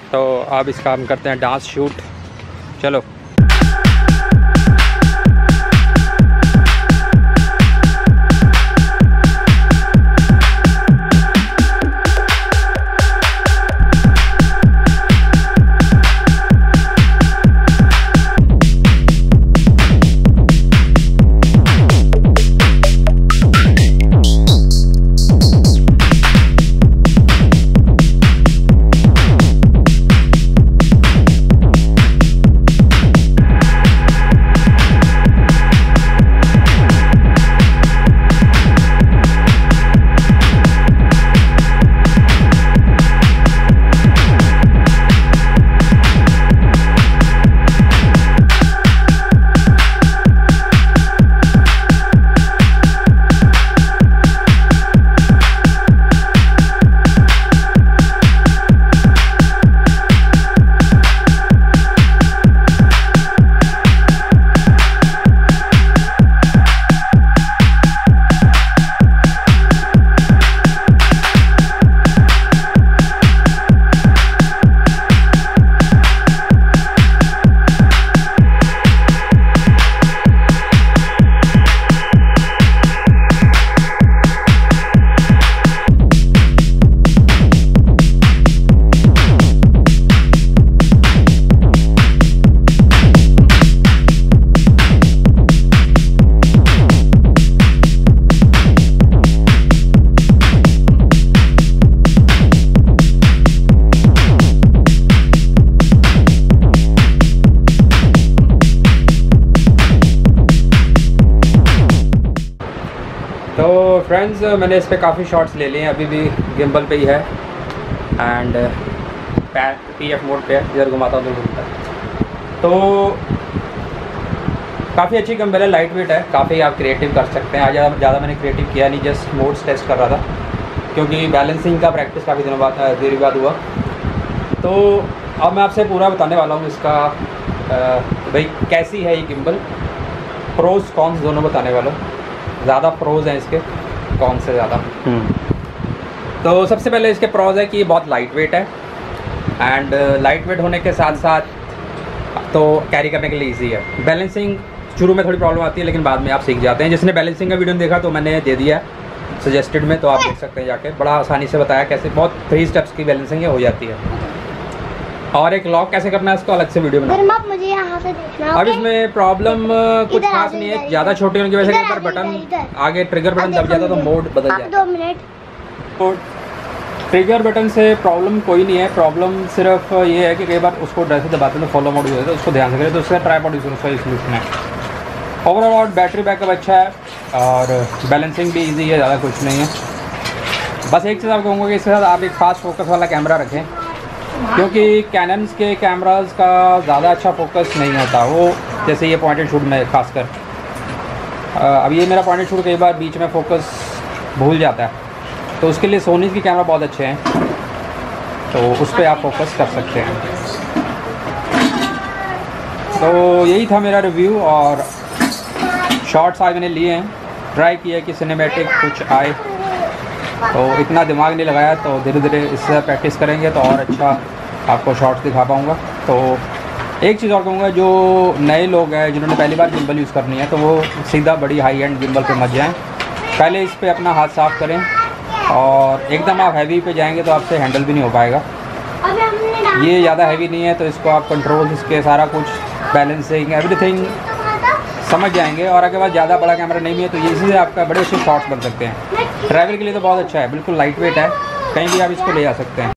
तो अब इसका हम करते हैं डांस शूट। चलो। तो फ्रेंड्स मैंने इस पर काफ़ी शॉट्स ले लिए हैं, अभी भी गिम्बल पे ही है एंड PF मोड पे है, इधर घुमाता हूँ तो घूमता है। तो काफ़ी अच्छी गिम्बल है, लाइट वेट है, काफ़ी आप क्रिएटिव कर सकते हैं। आज ज़्यादा मैंने क्रिएटिव किया नहीं, जस्ट मोड्स टेस्ट कर रहा था क्योंकि बैलेंसिंग का प्रैक्टिस काफ़ी देर बाद हुआ। तो अब मैं आपसे पूरा बताने वाला हूँ इसका भाई कैसी है ये गिम्बल, प्रोज कॉन्स दोनों बताने वाला हूँ। ज़्यादा प्रोज हैं इसके, कौन से ज़्यादा। तो सबसे पहले इसके प्रोज है कि ये बहुत लाइट वेट है एंड लाइट वेट होने के साथ साथ तो कैरी करने के लिए इजी है। बैलेंसिंग शुरू में थोड़ी प्रॉब्लम आती है लेकिन बाद में आप सीख जाते हैं। जिसने बैलेंसिंग का वीडियो देखा तो मैंने दे दिया है सजेस्टेड में, तो आप देख सकते हैं जाके, बड़ा आसानी से बताया कैसे, बहुत 3 स्टेप्स की बैलेंसिंग हो जाती है। और एक लॉक कैसे करना है इसको अलग से वीडियो बना। मुझे यहाँ से देखना। अब इसमें प्रॉब्लम कुछ खास नहीं है, ज़्यादा छोटे होने की वजह से कई बार बटन आगे ट्रिगर बटन दब जाता तो मोड बदल जाता है। 2 मिनट। तो ट्रिगर बटन से प्रॉब्लम कोई नहीं है, प्रॉब्लम सिर्फ ये है कि कई बार उसको जैसे दबाते हैं तो फॉलो मोड यूज़ होता है, उसको ध्यान से करें। तो उससे ट्राइपॉड यूज़ सही सोल्यूशन है। ओवरऑल बैटरी बैकअप अच्छा है और बैलेंसिंग भी ईजी है, ज़्यादा कुछ नहीं है। बस एक चीज़ आप कहूँगा कि इसके साथ आप एक फास्ट फोकस वाला कैमरा रखें क्योंकि कैनन्स के कैमरास का ज़्यादा अच्छा फोकस नहीं होता, वो जैसे ये पॉइंटेड शूट में खासकर। अब ये मेरा पॉइंटेड शूट कई बार बीच में फोकस भूल जाता है, तो उसके लिए सोनी के कैमरा बहुत अच्छे हैं, तो उस पर आप फोकस कर सकते हैं। तो यही था मेरा रिव्यू और शॉर्ट्स आज मैंने लिए हैं, ट्राई किया कि सिनेमैटिक कुछ आए, तो इतना दिमाग नहीं लगाया। तो धीरे धीरे इससे प्रैक्टिस करेंगे तो और अच्छा आपको शॉर्ट्स दिखा पाऊँगा। तो एक चीज़ और कहूँगा, जो नए लोग हैं जिन्होंने पहली बार गिम्बल यूज़ करनी है तो वो सीधा बड़ी हाई एंड गिम्बल पे मत जाएं। पहले इस पर अपना हाथ साफ़ करें और एकदम आप हैवी पे जाएंगे तो आपसे हैंडल भी नहीं हो पाएगा। ये ज़्यादा हैवी नहीं है तो इसको आप कंट्रोल, इसके सारा कुछ बैलेंसिंग एवरीथिंग समझ जाएंगे। और अगर बाद ज़्यादा बड़ा कैमरा नहीं है तो ये इसी से आपका बड़े अच्छे शॉट्स बन सकते हैं। ट्रैवल के लिए तो बहुत अच्छा है, बिल्कुल लाइट वेट है, कहीं भी आप इसको ले जा सकते हैं।